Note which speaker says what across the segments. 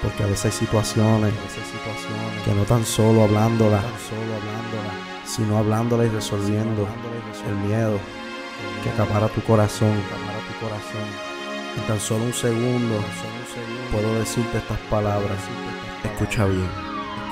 Speaker 1: Porque a veces hay situaciones que no tan solo hablándolas, sino hablándolas y resolviendo el miedo que acapara tu corazón. En tan solo un segundo puedo decirte estas palabras. Escucha bien.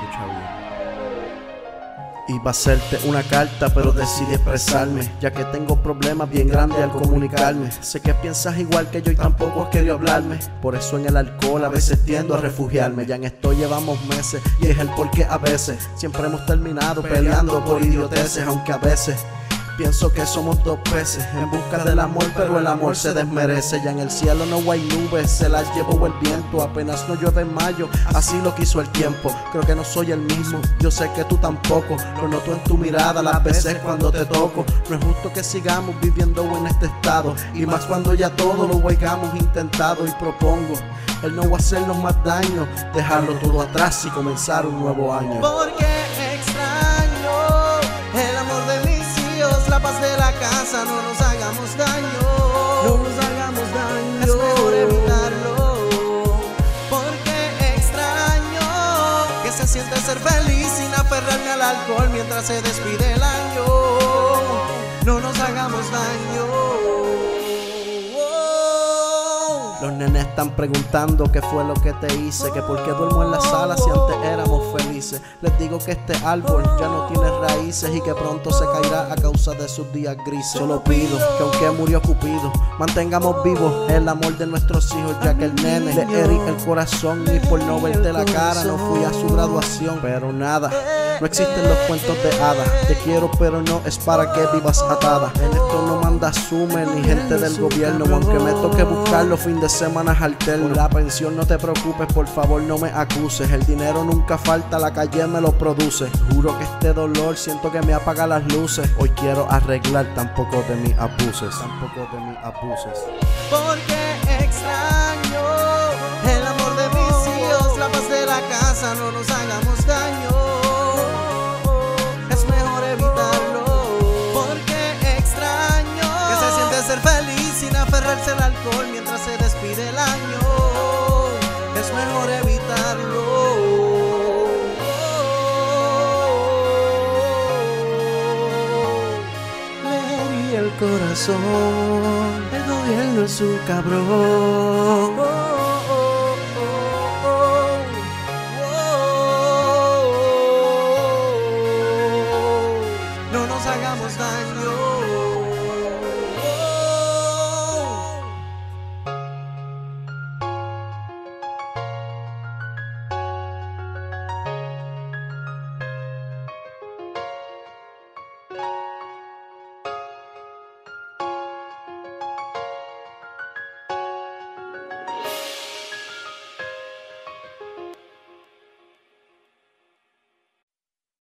Speaker 1: Iba a hacerte una carta, pero decidí expresarme, ya que tengo problemas bien grandes al comunicarme. Sé que piensas igual que yo y tampoco has querido hablarme. Por eso en el alcohol a veces tiendo a refugiarme. Ya en esto llevamos meses y es el porqué a veces siempre hemos terminado peleando por idioteces. Aunque a veces pienso que somos dos peces en busca del amor, pero el amor se desmerece. Ya en el cielo no hay nubes, se las llevó el viento. Apenas no llueve en mayo, así lo quiso el tiempo. Creo que no soy el mismo, yo sé que tú tampoco. Lo noto en tu mirada las veces cuando te toco. No es justo que sigamos viviendo en este estado, y más cuando ya todo lo hayamos intentado. Y propongo el no hacernos más daño, dejarlo todo atrás y comenzar un nuevo año.
Speaker 2: Porque extraño el amor de mis hijos, la paz de la casa. No nos hagamos daño, no nos hagamos daño. Es mejor evitarlo. Porque extraño que se siente ser feliz sin aferrarme al alcohol mientras se despide el año. No nos hagamos daño.
Speaker 1: Los nenes están preguntando qué fue lo que te hice, que por qué duermo en la sala si antes éramos felices. Les digo que este árbol ya no tiene raíces y que pronto se caerá a causa de sus días grises. Solo pido que aunque murió Cupido, mantengamos vivos el amor de nuestros hijos, ya que el nene le herí el corazón y por no verte la cara no fui a su graduación. Pero nada, no existen los cuentos de hadas. Te quiero pero no es para que vivas atada. En esto no manda Sume ni gente del gobierno, aunque me toque buscarlo fin de semanas alternos. Por la pensión no te preocupes, por favor no me acuses. El dinero nunca falta, la calle me lo produce. Juro que este dolor siento que me apaga las luces. Hoy quiero arreglar, tampoco de mí abuses.
Speaker 2: Porque extraño el amor de mis hijos, la paz de la casa. No nos hagamos daño, es mejor evitarlo. Porque extraño que se siente ser feliz sin aferrarse al alcohol mientras se despide el año. Es mejor evitarlo. Le herí el corazón, el gobierno es un cabrón.